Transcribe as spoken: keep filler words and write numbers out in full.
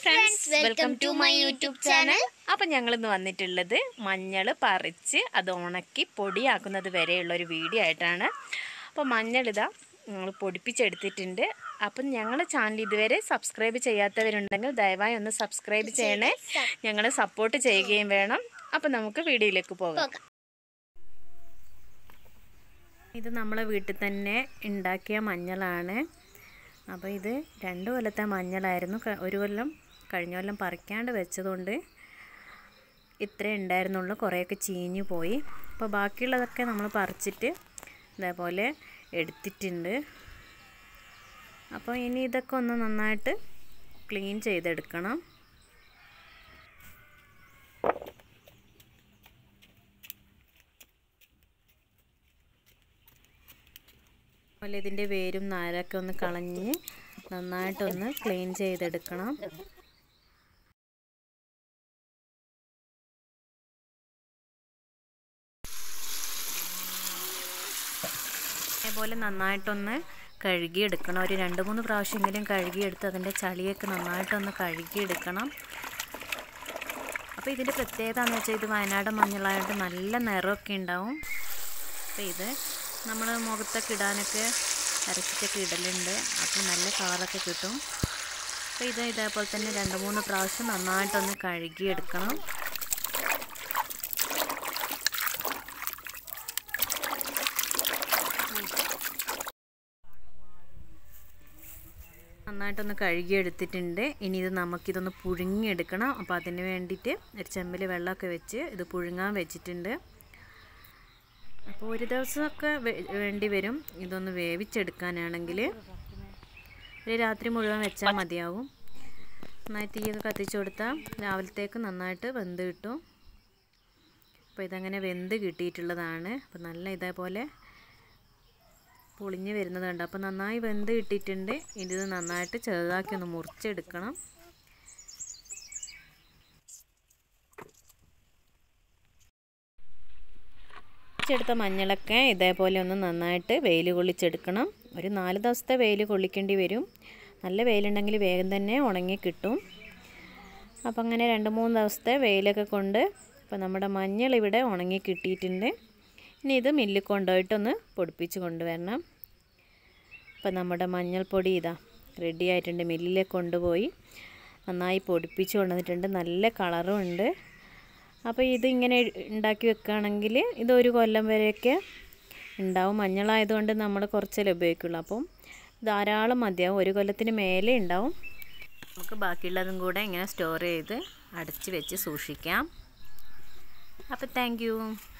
friends, welcome to my YouTube channel. അപ്പോൾ ഞങ്ങൾ ഇന്ന് വന്നിട്ടുള്ളത് മഞ്ഞൾ പറിച്ച് അത് ഉണക്കി പൊടിയാക്കുന്നത് വരെയുള്ള ഒരു വീഡിയോ ആയിട്ടാണ്. അപ്പോൾ മഞ്ഞൾ ഇതാ ഞങ്ങൾ പൊടിപ്പിച്ചെടുത്തിട്ടുണ്ട്. അപ്പം ഞങ്ങളുടെ ചാനൽ ഇതുവരെ സബ്സ്ക്രൈബ് ചെയ്യാത്തവരുണ്ടെങ്കിൽ ദയവായി ഒന്ന് സബ്സ്ക്രൈബ് ചെയ്യണേ, ഞങ്ങളെ സപ്പോർട്ട് ചെയ്യുകയും വേണം. അപ്പോൾ നമുക്ക് വീഡിയോയിലേക്ക് പോകാം. ഇത് നമ്മളെ വീട്ടിൽ തന്നെ ഉണ്ടാക്കിയ മഞ്ഞളാണ്. അപ്പോൾ ഇത് രണ്ട് കൊല്ലത്തെ മഞ്ഞളായിരുന്നു. ഒരു കൊല്ലം കഴിഞ്ഞ കൊല്ലം പറിക്കാണ്ട് വെച്ചതുകൊണ്ട് ഇത്രേ ഉണ്ടായിരുന്നുള്ളൂ, കുറേയൊക്കെ ചീഞ്ഞു പോയി. അപ്പോൾ ബാക്കിയുള്ളതൊക്കെ നമ്മൾ പറിച്ചിട്ട് ഇതേപോലെ എടുത്തിട്ടുണ്ട്. അപ്പോൾ ഇനി ഇതൊക്കെ ഒന്ന് നന്നായിട്ട് ക്ലീൻ ചെയ്തെടുക്കണം. അതുപോലെ ഇതിൻ്റെ വേരും നാരൊക്കെ ഒന്ന് കളഞ്ഞ് നന്നായിട്ടൊന്ന് ക്ലീൻ ചെയ്തെടുക്കണം. അതേപോലെ നന്നായിട്ടൊന്ന് കഴുകിയെടുക്കണം. ഒരു രണ്ട് മൂന്ന് പ്രാവശ്യമെങ്കിലും കഴുകിയെടുത്ത് അതിൻ്റെ ചളിയൊക്കെ നന്നായിട്ടൊന്ന് കഴുകിയെടുക്കണം. അപ്പോൾ ഇതിൻ്റെ പ്രത്യേകത എന്ന് വെച്ചാൽ ഇത് വയനാട് മഞ്ഞളായിട്ട് നല്ല നിറമൊക്കെ ഉണ്ടാവും. അപ്പോൾ ഇത് നമ്മൾ മുഖത്തൊക്കെ ഇടാനൊക്കെ അരച്ചിട്ടൊക്കെ ഇടലുണ്ട്, അപ്പോൾ നല്ല കളറൊക്കെ കിട്ടും. അപ്പോൾ ഇത് ഇതേപോലെ തന്നെ രണ്ട് മൂന്ന് പ്രാവശ്യം നന്നായിട്ടൊന്ന് കഴുകിയെടുക്കണം. നന്നായിട്ടൊന്ന് കഴുകിയെടുത്തിട്ടുണ്ട്. ഇനി ഇത് നമുക്കിതൊന്ന് പുഴുങ്ങിയെടുക്കണം. അപ്പോൾ അതിന് വേണ്ടിയിട്ട് ഒരു ചെമ്പിൽ വെള്ളമൊക്കെ വെച്ച് ഇത് പുഴുങ്ങാൻ വെച്ചിട്ടുണ്ട്. അപ്പോൾ ഒരു ദിവസമൊക്കെ വേണ്ടി വരും ഇതൊന്ന് വേവിച്ചെടുക്കാനാണെങ്കിൽ. ഒരു രാത്രി മുഴുവൻ വെച്ചാൽ മതിയാവും. നന്നായി തീയൊക്കെ കത്തിച്ചു കൊടുത്താൽ രാവിലത്തേക്ക് നന്നായിട്ട് വെന്ത് കിട്ടും. അപ്പോൾ ഇതങ്ങനെ വെന്ത് കിട്ടിയിട്ടുള്ളതാണ്. അപ്പോൾ നല്ല ഇതേപോലെ പൊളിഞ്ഞ് വരുന്നത് കണ്ടോ. അപ്പോൾ നന്നായി വെന്ത് കിട്ടിയിട്ടുണ്ട്. ഇത് നന്നായിട്ട് ചെറുതാക്കി ഒന്ന് മുറിച്ചെടുക്കണം. എടുത്ത മഞ്ഞളൊക്കെ ഇതേപോലെ ഒന്ന് നന്നായിട്ട് വെയിൽ കൊള്ളിച്ചെടുക്കണം. ഒരു നാല് ദിവസത്തെ വെയിൽ കൊള്ളിക്കേണ്ടി വരും. നല്ല വെയിലുണ്ടെങ്കിൽ വേഗം തന്നെ ഉണങ്ങി കിട്ടും. അപ്പം അങ്ങനെ രണ്ട് മൂന്ന് ദിവസത്തെ വെയിലൊക്കെ കൊണ്ട് ഇപ്പോൾ നമ്മുടെ മഞ്ഞൾ ഇവിടെ ഉണങ്ങി കിട്ടിയിട്ടുണ്ട്. ഇനി ഇത് മില്ലിൽ കൊണ്ടുപോയിട്ടൊന്ന് പൊടിപ്പിച്ച് കൊണ്ടുവരണം. അപ്പോൾ നമ്മുടെ മഞ്ഞൾപ്പൊടി ഇതാ റെഡി ആയിട്ടുണ്ട്. മില്ലിലേക്ക് കൊണ്ടുപോയി നന്നായി പൊടിപ്പിച്ച് കൊണ്ടുവന്നിട്ടുണ്ട്. നല്ല കളറും ഉണ്ട്. അപ്പോൾ ഇതിങ്ങനെ ഉണ്ടാക്കി വെക്കുകയാണെങ്കിൽ ഇതൊരു കൊല്ലം വരെയൊക്കെ ഉണ്ടാവും. മഞ്ഞളായതുകൊണ്ട് നമ്മൾ കുറച്ചല്ലേ ഉപയോഗിക്കുള്ളൂ. അപ്പം ധാരാളം മതിയാവും, ഒരു കൊല്ലത്തിന് മേലെ ഉണ്ടാവും. നമുക്ക് ബാക്കിയുള്ളതും കൂടെ ഇങ്ങനെ സ്റ്റോർ ചെയ്ത് അടച്ച് വെച്ച് സൂക്ഷിക്കാം. അപ്പോൾ താങ്ക് യു.